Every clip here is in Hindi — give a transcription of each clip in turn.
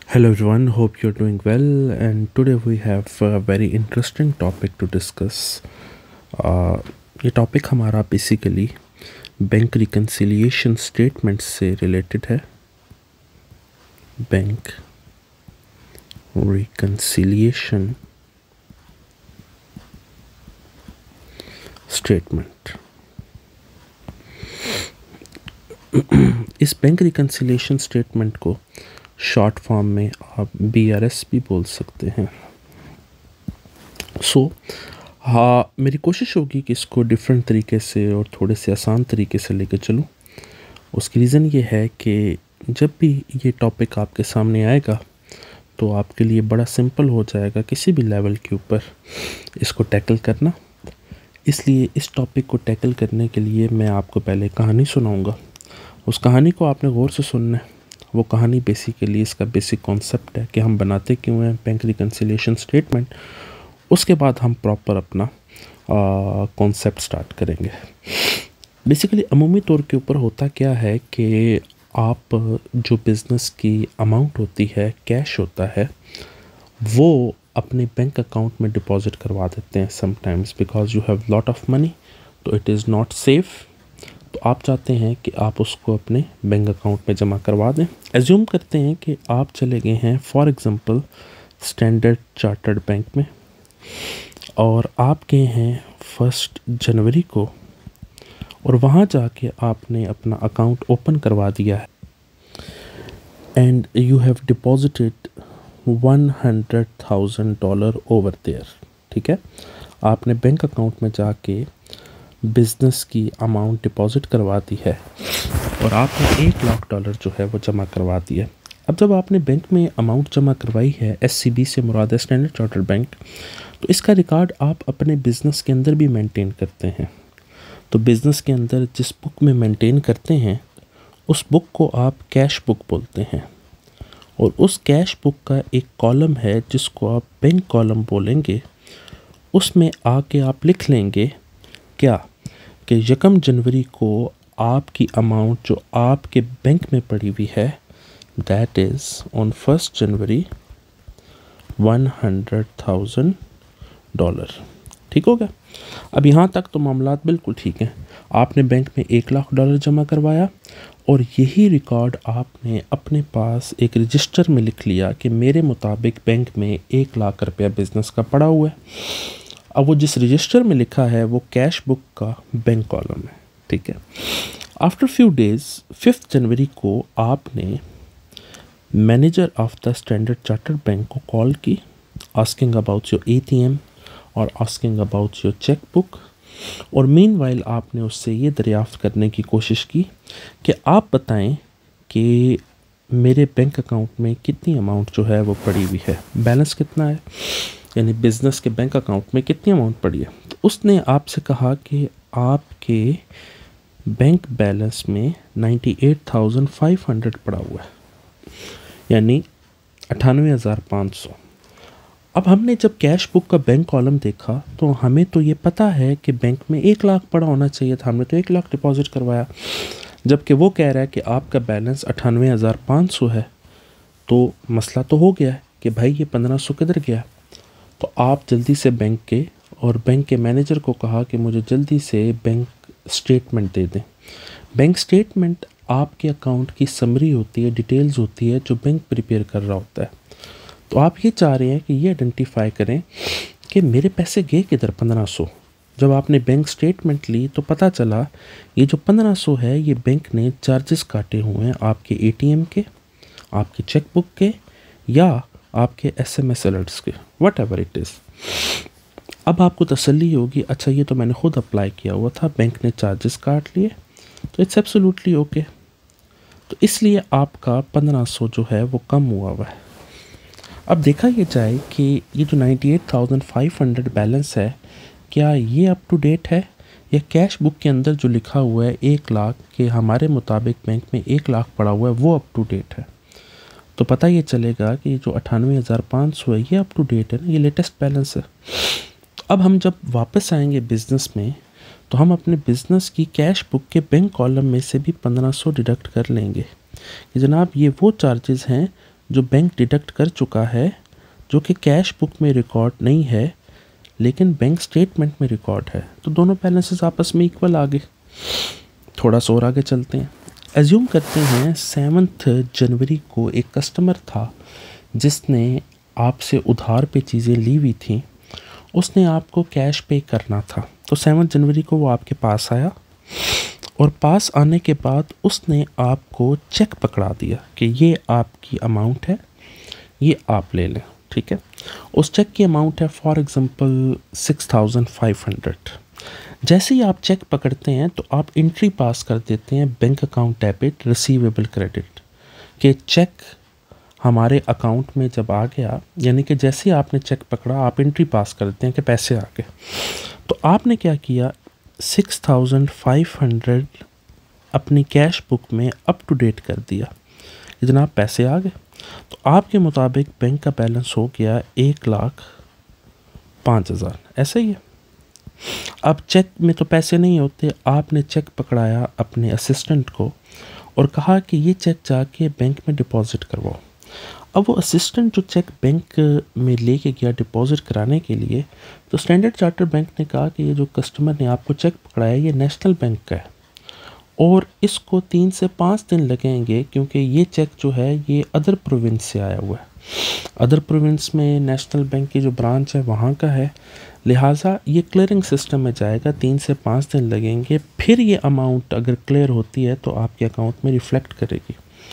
Hello everyone, hope you're doing well, and today we have a very interesting topic to discuss. ये टॉपिक हमारा बेसिकली बैंक रिकन्सिलिएशन स्टेटमेंट से रिलेटेड है. Bank reconciliation statement. इस बैंक रिकन्सिलिएशन स्टेटमेंट को शॉर्ट फॉर्म में आप BRS भी बोल सकते हैं. मेरी कोशिश होगी कि इसको डिफरेंट तरीके से और थोड़े से आसान तरीके से लेकर चलूं. उसकी रीज़न ये है कि जब भी ये टॉपिक आपके सामने आएगा तो आपके लिए बड़ा सिंपल हो जाएगा किसी भी लेवल के ऊपर इसको टैकल करना. इसलिए इस टॉपिक को टैकल करने के लिए मैं आपको पहले कहानी सुनाऊंगा. उस कहानी को आपने गौर से सुनना है. वो कहानी बेसिकली इसका बेसिक कॉन्सेप्ट है कि हम बनाते क्यों हैं बैंक रिकन्सिलिएशन स्टेटमेंट. उसके बाद हम प्रॉपर अपना कॉन्सेप्ट स्टार्ट करेंगे. बेसिकली अमूमी तौर के ऊपर होता क्या है कि आप जो बिज़नेस की अमाउंट होती है, कैश होता है, वो अपने बैंक अकाउंट में डिपॉजिट करवा देते हैं sometimes because you have lot of money. तो इट इज़ नॉट सेफ़. तो आप चाहते हैं कि आप उसको अपने बैंक अकाउंट में जमा करवा दें. एज्यूम करते हैं कि आप चले गए हैं for example Standard Chartered Bank में और आप गए हैं 1 जनवरी को और वहाँ जाके आपने अपना अकाउंट ओपन करवा दिया है and you have deposited $100,000 over there. ठीक है, आपने बैंक अकाउंट में जाके बिज़नेस की अमाउंट डिपॉजिट करवा दी है और आपने $1,00,000 जो है वो जमा करवा दिया. अब जब आपने बैंक में अमाउंट जमा करवाई है, SCB से मुराद है स्टैंडर्ड चार्टर्ड बैंक, तो इसका रिकॉर्ड आप अपने बिज़नेस के अंदर भी मेंटेन करते हैं. तो बिज़नेस के अंदर जिस बुक में मेंटेन करते हैं उस बुक को आप कैश बुक बोलते हैं और उस कैश बुक का एक कॉलम है जिसको आप बैंक कॉलम बोलेंगे. उसमें आके आप लिख लेंगे क्या कि 1 जनवरी को आपकी अमाउंट जो आपके बैंक में पड़ी हुई है दैट इज़ ऑन 1 जनवरी $100,000. ठीक हो गया. अब यहाँ तक तो मामलात बिल्कुल ठीक हैं. आपने बैंक में $1,00,000 जमा करवाया और यही रिकॉर्ड आपने अपने पास एक रजिस्टर में लिख लिया कि मेरे मुताबिक बैंक में $1,00,000 बिज़नेस का पड़ा हुआ है. अब वो जिस रजिस्टर में लिखा है वो कैश बुक का बैंक कॉलम है. ठीक है. आफ्टर फ्यू डेज़ 5 जनवरी को आपने manager of the Standard Chartered Bank को कॉल की आस्किंग अबाउट योर ATM और asking about your cheque book और मीनवाइल आपने उससे ये दरियाफ्त करने की कोशिश की कि आप बताएं कि मेरे बैंक अकाउंट में कितनी अमाउंट जो है वो पड़ी हुई है, बैलेंस कितना है, यानी बिज़नेस के बैंक अकाउंट में कितनी अमाउंट पड़ी है. तो उसने आपसे कहा कि आपके बैंक बैलेंस में 98,500 पड़ा हुआ है, यानी 98,500. अब हमने जब कैश बुक का बैंक कॉलम देखा तो हमें तो ये पता है कि बैंक में 1,00,000 पड़ा होना चाहिए था. हमने तो 1,00,000 डिपॉजिट करवाया, जबकि वो कह रहा है कि आपका बैलेंस 98,500 है. तो मसला तो हो गया है कि भाई ये 1,500 किधर गया. तो आप जल्दी से बैंक के मैनेजर को कहा कि मुझे जल्दी से बैंक स्टेटमेंट दे दें. बैंक स्टेटमेंट आपके अकाउंट की समरी होती है, डिटेल्स होती है जो बैंक प्रिपेयर कर रहा होता है. तो आप ये चाह रहे हैं कि ये आइडेंटिफाई करें कि मेरे पैसे गए किधर 1,500. जब आपने बैंक स्टेटमेंट ली तो पता चला ये जो 1,500 है ये बैंक ने चार्जेस काटे हुए हैं आपके ATM के, आपके चेक बुक के या आपके SMS अलर्ट्स के, वट एवर इट इज़. अब आपको तसल्ली होगी, अच्छा ये तो मैंने खुद अप्लाई किया हुआ था, बैंक ने चार्जेस काट लिए, तो इट्स एब्सोल्युटली ओके. तो इसलिए आपका 1,500 जो है वो कम हुआ है. अब देखा ये जाए कि ये जो 98,500 बैलेंस है क्या ये अप टू डेट है या कैश बुक के अंदर जो लिखा हुआ है 1,00,000 के हमारे मुताबिक बैंक में 1,00,000 पड़ा हुआ है वो अप टू डेट है. तो पता ये चलेगा कि जो 98,500 है ये अप टू डेट है ना, ये लेटेस्ट बैलेंस है. अब हम जब वापस आएंगे बिज़नेस में तो हम अपने बिज़नेस की कैश बुक के बैंक कॉलम में से भी 1,500 डिडक्ट कर लेंगे कि जनाब ये वो चार्जेस हैं जो बैंक डिडक्ट कर चुका है, जो कि कैश बुक में रिकॉर्ड नहीं है लेकिन बैंक स्टेटमेंट में रिकॉर्ड है। तो दोनों बैलेंसेस आपस में इक्वल आ गए। थोड़ा सा और आगे चलते हैं। एज्यूम करते हैं 7 जनवरी को एक कस्टमर था जिसने आपसे उधार पे चीज़ें ली हुई थी, उसने आपको कैश पे करना था। तो 7 जनवरी को वो आपके पास आया और पास आने के बाद उसने आपको चेक पकड़ा दिया कि ये आपकी अमाउंट है, ये आप ले लें, ठीक है। उस चेक की अमाउंट है फॉर एग्ज़ाम्पल 6500। जैसे ही आप चेक पकड़ते हैं तो आप एंट्री पास कर देते हैं bank account debit receivable credit के चेक हमारे अकाउंट में जब आ गया, यानी कि जैसे ही आपने चेक पकड़ा आप एंट्री पास कर देते हैं कि पैसे आ गए। तो आपने क्या किया, 6500 अपनी कैश बुक में अप टू डेट कर दिया कि जनाब पैसे आ गए। तो आपके मुताबिक बैंक का बैलेंस हो गया 1,05,000, ऐसा ही है। अब चेक में तो पैसे नहीं होते, आपने चेक पकड़ाया अपने असिस्टेंट को और कहा कि ये चेक जाके बैंक में डिपॉजिट करवाओ। अब वो असिस्टेंट जो चेक बैंक में लेके गया डिपॉजिट कराने के लिए, तो स्टैंडर्ड चार्टर्ड बैंक ने कहा कि ये जो कस्टमर ने आपको चेक पकड़ाया ये नेशनल बैंक का है और इसको 3 से 5 दिन लगेंगे क्योंकि ये चेक जो है ये अदर प्रोविंस से आया हुआ है। अदर प्रोविंस में नेशनल बैंक की जो ब्रांच है वहाँ का है, लिहाजा ये क्लियरिंग सिस्टम में जाएगा, 3 से 5 दिन लगेंगे, फिर ये अमाउंट अगर क्लियर होती है तो आपके अकाउंट में रिफ्लेक्ट करेगी।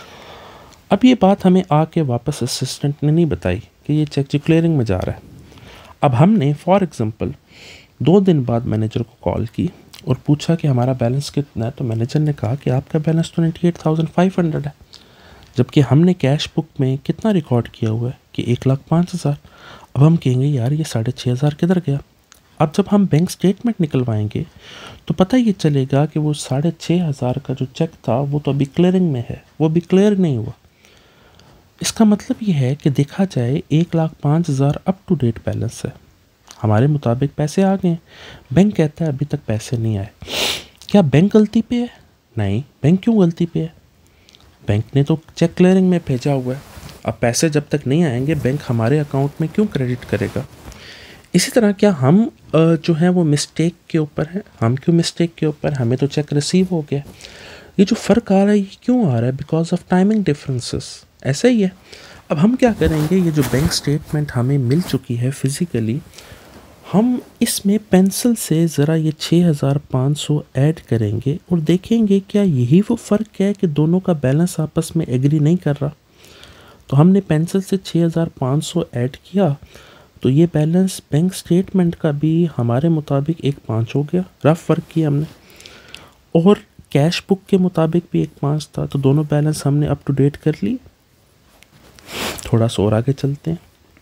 अब ये बात हमें आके वापस असिस्टेंट ने नहीं बताई कि ये चेक जो क्लियरिंग में जा रहा है। अब हमने फॉर एग्ज़ाम्पल 2 दिन बाद मैनेजर को कॉल की और पूछा कि हमारा बैलेंस कितना है, तो मैनेजर ने कहा कि आपका बैलेंस तो 98,500 है, जबकि हमने कैश बुक में कितना रिकॉर्ड किया हुआ है कि 1,05,000। अब हम कहेंगे यार ये 6,500 किधर गया। अब जब हम बैंक स्टेटमेंट निकलवाएंगे तो पता ये चलेगा कि वो 6,500 का जो चेक था वो तो अभी क्लियरिंग में है, वो अभी क्लियर नहीं हुआ। इसका मतलब ये है कि देखा जाए 1,05,000 अप टू डेट बैलेंस है, हमारे मुताबिक पैसे आ गए। बैंक कहता है अभी तक पैसे नहीं आए। क्या बैंक गलती पे है? नहीं। बैंक क्यों गलती पे है? बैंक ने तो चेक क्लियरिंग में भेजा हुआ है। अब पैसे जब तक नहीं आएंगे बैंक हमारे अकाउंट में क्यों क्रेडिट करेगा? इसी तरह क्या हम जो है वो मिस्टेक के ऊपर है? हम क्यों मिस्टेक के ऊपर? हमें तो चेक रिसीव हो गया। ये जो फ़र्क आ रहा है ये क्यों आ रहा है? Because of timing differences. ऐसा ही है। अब हम क्या करेंगे, ये जो बैंक स्टेटमेंट हमें मिल चुकी है फिज़िकली, हम इसमें पेंसिल से ज़रा ये 6,500 ऐड करेंगे और देखेंगे क्या यही वो फ़र्क है कि दोनों का बैलेंस आपस में एग्री नहीं कर रहा। तो हमने पेंसिल से 6,500 ऐड किया तो ये बैलेंस बैंक स्टेटमेंट का भी हमारे मुताबिक 1,5 हो गया, रफ फ़र्क किया हमने, और कैश बुक के मुताबिक भी 1,5 था। तो दोनों बैलेंस हमने अप टू डेट कर ली। थोड़ा सा और आगे चलते हैं।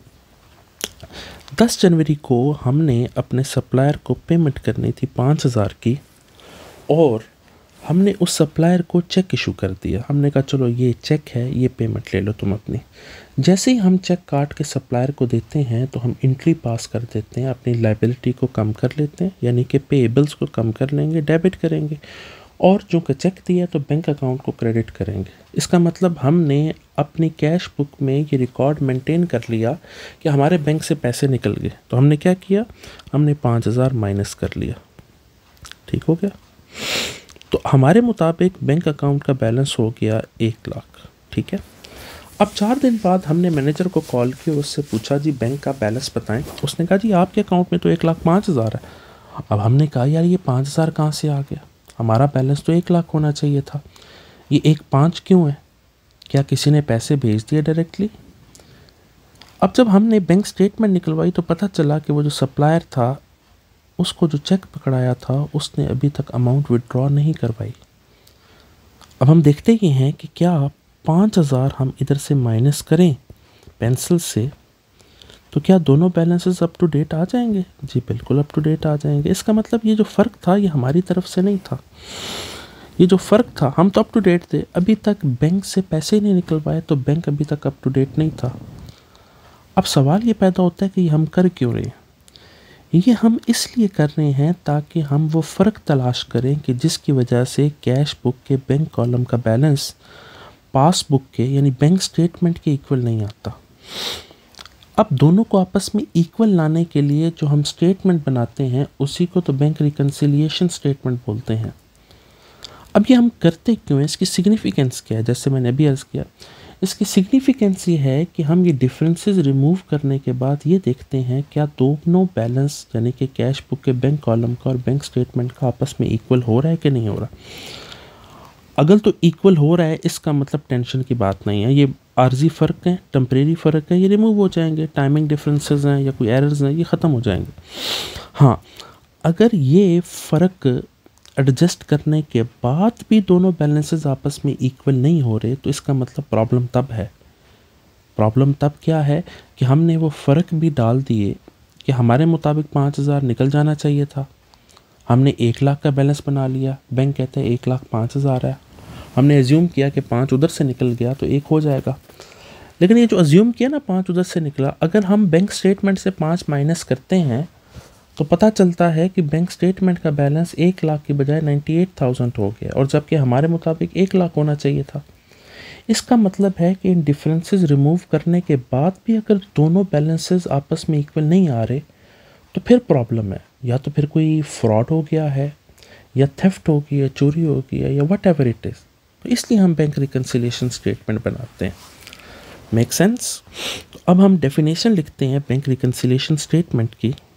10 जनवरी को हमने अपने सप्लायर को पेमेंट करनी थी 5,000 की और हमने उस सप्लायर को चेक इशू कर दिया। हमने कहा चलो ये चेक है, ये पेमेंट ले लो तुम अपनी। जैसे ही हम चेक काट के सप्लायर को देते हैं तो हम एंट्री पास कर देते हैं, अपनी लायबिलिटी को कम कर लेते हैं, यानी कि पेएबल्स को कम कर लेंगे, डेबिट करेंगे, और जो कि चेक दिया तो बैंक अकाउंट को क्रेडिट करेंगे। इसका मतलब हमने अपनी कैश बुक में ये रिकॉर्ड मेंटेन कर लिया कि हमारे बैंक से पैसे निकल गए। तो हमने क्या किया, हमने 5,000 माइनस कर लिया। ठीक हो गया। तो हमारे मुताबिक बैंक अकाउंट का बैलेंस हो गया 1,00,000। ठीक है। अब 4 दिन बाद हमने मैनेजर को कॉल किया, उससे पूछा जी बैंक का बैलेंस बताएं। उसने कहा जी आपके अकाउंट में तो 1,05,000 है। अब हमने कहा यार ये 5,000 कहाँ से आ गया, हमारा बैलेंस तो 1,00,000 होना चाहिए था, ये 1,5 क्यों है? क्या किसी ने पैसे भेज दिए डायरेक्टली? अब जब हमने बैंक स्टेटमेंट निकलवाई तो पता चला कि वो जो सप्लायर था उसको जो चेक पकड़ाया था उसने अभी तक अमाउंट विड्रॉ नहीं करवाई। अब हम देखते ही हैं कि क्या 5,000 हम इधर से माइनस करें पेंसिल से तो क्या दोनों बैलेंसेस अप टू डेट आ जाएंगे? जी बिल्कुल अप टू डेट आ जाएंगे। इसका मतलब ये जो फ़र्क था ये हमारी तरफ से नहीं था, ये जो फ़र्क था हम तो अप टू डेट थे, अभी तक बैंक से पैसे नहीं निकलवाए तो बैंक अभी तक अप टू डेट नहीं था। अब सवाल ये पैदा होता है कि ये हम कर क्यों रहे हैं? ये हम इसलिए कर रहे हैं ताकि हम वो फ़र्क तलाश करें कि जिसकी वजह से कैश बुक के बैंक कॉलम का बैलेंस पासबुक के यानी बैंक स्टेटमेंट के इक्वल नहीं आता। अब दोनों को आपस में इक्वल लाने के लिए जो हम स्टेटमेंट बनाते हैं उसी को तो बैंक रिकन्सिलिएशन स्टेटमेंट बोलते हैं। अब ये हम करते क्यों हैं, इसकी सिग्निफिकेंस क्या है? जैसे मैंने अभी अर्ज़ किया, इसकी सिग्निफिकेंस ये है कि हम ये डिफरेंसेस रिमूव करने के बाद ये देखते हैं क्या दोनों बैलेंस यानी कि कैश बुक के बैंक कॉलम का और बैंक स्टेटमेंट का आपस में इक्वल हो रहा है कि नहीं हो रहा। अगर तो इक्वल हो रहा है इसका मतलब टेंशन की बात नहीं है, ये आर्जी फ़र्क है, टेम्परेरी फ़र्क है, ये रिमूव हो जाएंगे। टाइमिंग डिफरेंसेस हैं या कोई एरर्स हैं, ये ख़त्म हो जाएंगे। हाँ, अगर ये फ़र्क एडजस्ट करने के बाद भी दोनों बैलेंसेस आपस में इक्वल नहीं हो रहे तो इसका मतलब प्रॉब्लम तब है। प्रॉब्लम तब क्या है कि हमने वो फ़र्क भी डाल दिए कि हमारे मुताबिक 5,000 निकल जाना चाहिए था। हमने 1 लाख का बैलेंस बना लिया, बैंक कहते हैं 1,05,000 है। हमने एज्यूम किया कि 5 उधर से निकल गया तो 1 हो जाएगा। लेकिन ये जो एज्यूम किया ना 5 उधर से निकला, अगर हम बैंक स्टेटमेंट से 5 माइनस करते हैं तो पता चलता है कि बैंक स्टेटमेंट का बैलेंस 1 लाख की बजाय 98,000 हो गया, और जबकि हमारे मुताबिक 1 लाख होना चाहिए था। इसका मतलब है कि इन डिफरेंसेस रिमूव करने के बाद भी अगर दोनों बैलेंसेस आपस में इक्वल नहीं आ रहे तो फिर प्रॉब्लम है। या तो फिर कोई फ्रॉड हो गया है, या थेफ्ट हो गई है, चोरी हो गई है, या वट एवर इट इज़। तो इसलिए हम बैंक रिकन्सिलिएशन स्टेटमेंट बनाते हैं। Make sense? तो अब हम डेफिनेशन लिखते हैं बैंक रिकन्सिलिएशन स्टेटमेंट की।